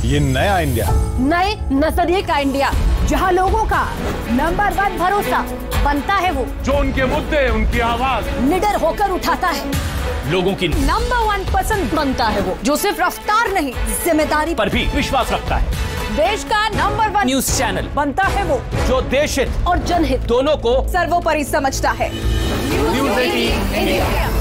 ये नया इंडिया, नए नजरिए का इंडिया, जहां लोगों का नंबर 1 भरोसा बनता है वो जो उनके मुद्दे, उनकी आवाज निडर होकर उठाता है, लोगों की नंबर 1 पसंद बनता है वो जो सिर्फ रफ्तार नहीं जिम्मेदारी पर भी विश्वास रखता है। देश का नंबर 1 न्यूज चैनल बनता है वो जो देश हित और जनहित दोनों को सर्वोपरि समझता है। News 18 India.